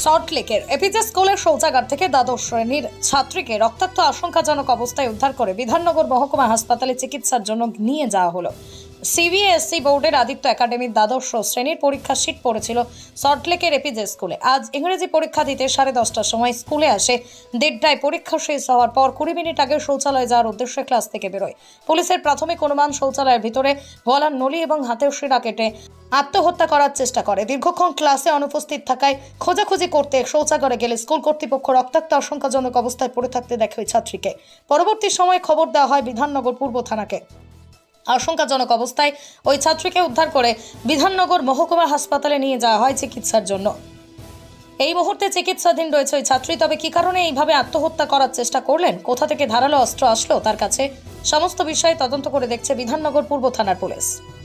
সল্টলেকের এপিজে স্কুলের শৌচাগার থেকে দ্বাদশ শ্রেণীর ছাত্রীকে রক্তাক্ত আশঙ্কাজনক অবস্থায় উদ্ধার করে বিধাননগর মহকুমা হাসপাতালে চিকিৎসার জন্য নিয়ে যাওয়া হলো। সিবিএসই বোর্ডের আদিত্য একাডেমির দ্বাদশ শ্রেণীর পরীক্ষা শীট পড়েছিল সল্টলেকের এপিজে স্কুলে। আজ ইংরেজি পরীক্ষা দিতে 10:30টার সময় স্কুলে আসে। 1:30টায় পরীক্ষা শেষ হওয়ার পর 20 মিনিট আগে শৌচালয়ে যাওয়ার উদ্দেশ্যে ক্লাস থেকে বেরোয়। পুলিশের প্রাথমিক অনুমান শৌচালয়ের ভিতরে গলার নলি এবং হাতের শিরা কেটে আত্মহত্যা করার চেষ্টা করে। দীর্ঘক্ষণ ক্লাসে অনুপস্থিত থাকায় খোঁজাখুঁজি করতে শৌচাগারে গেলে স্কুল কর্তৃপক্ষ রক্তাক্ত আশঙ্কাজনক অবস্থায় পড়ে থাকতে দেখে ওই ছাত্রীকে। পরবর্তী সময়ে খবর দেওয়া হয় বিধাননগর পূর্ব থানাকে। আশঙ্কাজনক অবস্থায় ওই ছাত্রীকে উদ্ধার করে বিধাননগর মহকুমা হাসপাতালে নিয়ে যাওয়া হয় চিকিৎসার জন্য। এই মুহূর্তে চিকিৎসাধীন রয়েছে ওই ছাত্রী। তবে কি কারণে এইভাবে আত্মহত্যা করার চেষ্টা করলেন, কোথা থেকে ধারালো অস্ত্র আসলো তার কাছে, সমস্ত বিষয়ে তদন্ত করে দেখছে বিধাননগর পূর্ব থানার পুলিশ।